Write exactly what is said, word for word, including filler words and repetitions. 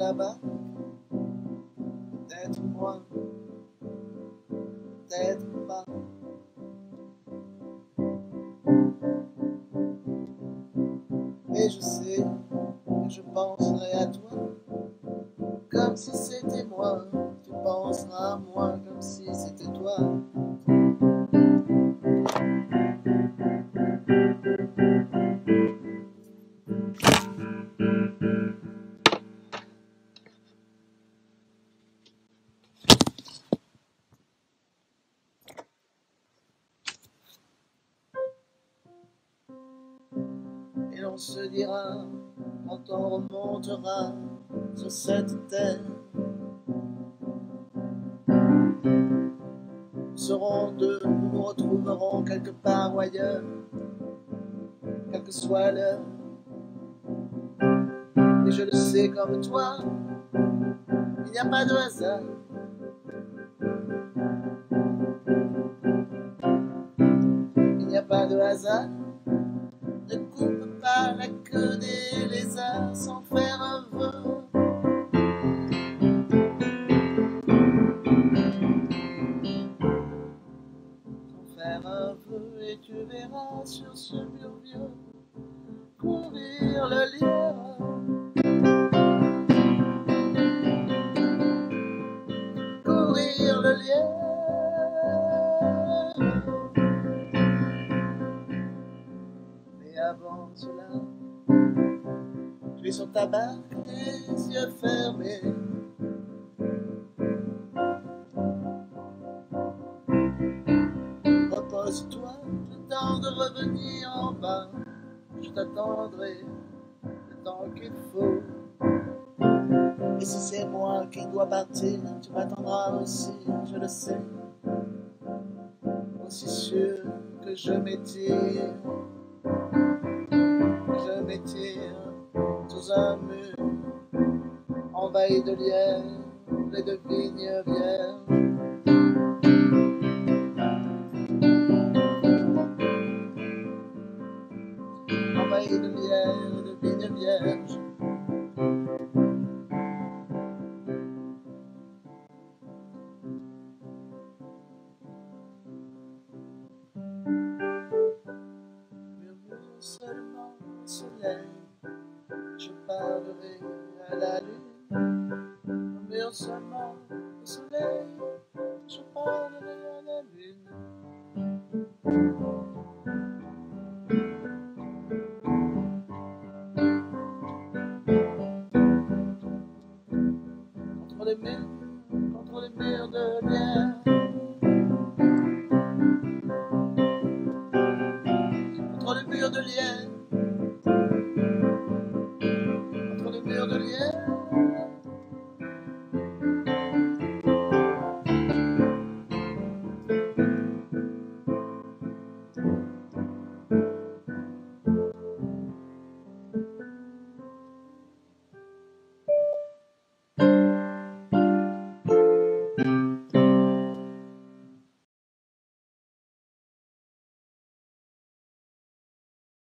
ta barque, peut-être moi, peut-être pas. Mais je sais que je penserai à toi comme si c'était moi. Tu penseras à moi comme si c'était toi. Et l'on se dira, quand on remontera sur cette terre, nous serons deux, nous nous retrouverons quelque part ou ailleurs, quelle que soit l'heure. Et je le sais comme toi, il n'y a pas de hasard. Il n'y a pas de hasard. Ne coupe pas la queue des lézards sans faire un vœu. Sans faire un vœu, et tu verras sur ce mur vieux courir le lierre. Courir le lierre. Mais avant cela, tu es sur ta barque, les yeux fermés. Repose-toi, le temps de revenir en bas. Je t'attendrai le temps qu'il faut. Et si c'est moi qui dois partir, tu m'attendras aussi, je le sais. Aussi sûr que je m'étire, je m'étire sous un mur envahi de lierres et de vignes vierges. Envahi de lierres et de vignes vierges. Seulement au soleil, je parlerai à la lune. Murmure seulement au soleil, je parlerai à la lune. Contre les murs, contre les murs de lierre. Contre les murs de lierre.